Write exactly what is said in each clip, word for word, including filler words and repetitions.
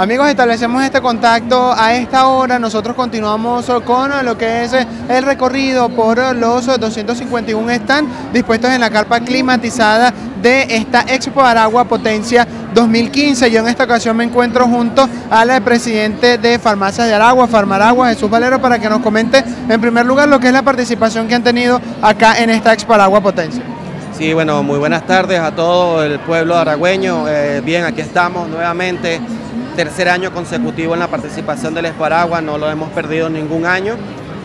Amigos, establecemos este contacto a esta hora. Nosotros continuamos con lo que es el recorrido por los doscientos cincuenta y uno stands dispuestos en la carpa climatizada de esta Expo Aragua Potencia dos mil quince. Yo en esta ocasión me encuentro junto al presidente de Farmacias de Aragua, Farmaragua, Jesús Valero, para que nos comente en primer lugar lo que es la participación que han tenido acá en esta Expo Aragua Potencia. Sí, bueno, muy buenas tardes a todo el pueblo aragüeño. Eh, bien, aquí estamos nuevamente, tercer año consecutivo en la participación del Expo Aragua, no lo hemos perdido ningún año.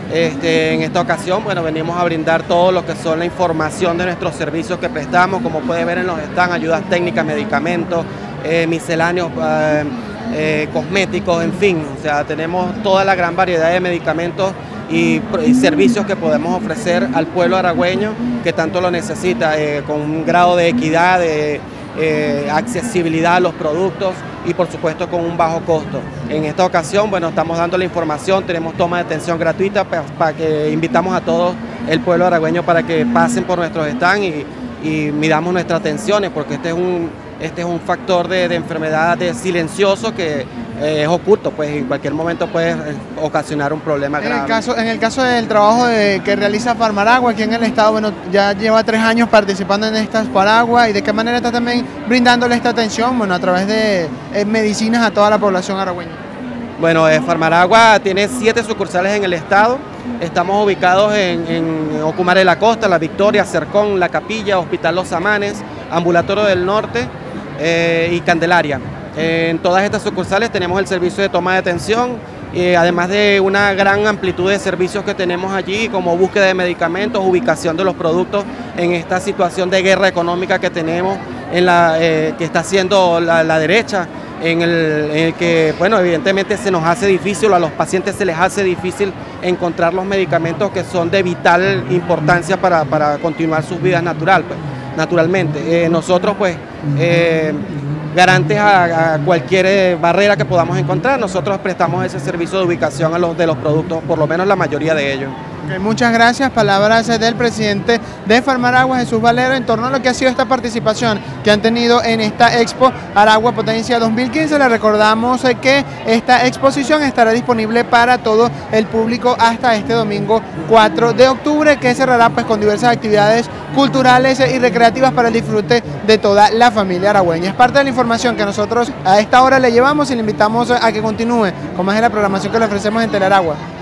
Este, en esta ocasión, bueno, venimos a brindar todo lo que son la información de nuestros servicios que prestamos, como puede ver en los stands, ayudas técnicas, medicamentos, eh, misceláneos, eh, eh, cosméticos, en fin, o sea, tenemos toda la gran variedad de medicamentos y, y servicios que podemos ofrecer al pueblo aragüeño que tanto lo necesita, eh, con un grado de equidad, de eh, accesibilidad a los productos y por supuesto con un bajo costo. En esta ocasión, bueno, estamos dando la información, tenemos toma de atención gratuita para, para que invitamos a todo el pueblo aragüeño para que pasen por nuestros stands y, y midamos nuestras atenciones, porque este es un, este es un factor de, de enfermedad de silencioso que eh, es oculto, pues en cualquier momento puede ocasionar un problema grave. En el caso, en el caso del trabajo de, que realiza Farmaragua aquí en el estado, bueno, ya lleva tres años participando en esta Expo Aragua, y de qué manera está también brindándole esta atención, bueno, a través de eh, medicinas a toda la población aragüeña. Bueno, eh, Farmaragua tiene siete sucursales en el estado. Estamos ubicados en, en Ocumare de la Costa, La Victoria, Cercón, La Capilla, Hospital Los Amanes, Ambulatorio del Norte eh, y Candelaria. Eh, en todas estas sucursales tenemos el servicio de toma de atención, eh, además de una gran amplitud de servicios que tenemos allí, como búsqueda de medicamentos, ubicación de los productos en esta situación de guerra económica que tenemos, en la, eh, que está haciendo la, la derecha. En el, en el que, bueno, evidentemente se nos hace difícil, a los pacientes se les hace difícil encontrar los medicamentos que son de vital importancia para, para continuar sus vidas natural, pues, naturalmente. Eh, nosotros, pues, eh, garantes a, a cualquier eh, barrera que podamos encontrar, nosotros prestamos ese servicio de ubicación a los, de los productos, por lo menos la mayoría de ellos. Okay, muchas gracias. Palabras del presidente de Farmaragua, Jesús Valero, en torno a lo que ha sido esta participación que han tenido en esta Expo Aragua Potencia dos mil quince. Le recordamos que esta exposición estará disponible para todo el público hasta este domingo cuatro de octubre, que cerrará pues con diversas actividades culturales y recreativas para el disfrute de toda la familia aragüeña. Es parte de la información que nosotros a esta hora le llevamos y le invitamos a que continúe con más de la programación que le ofrecemos en Telearagua.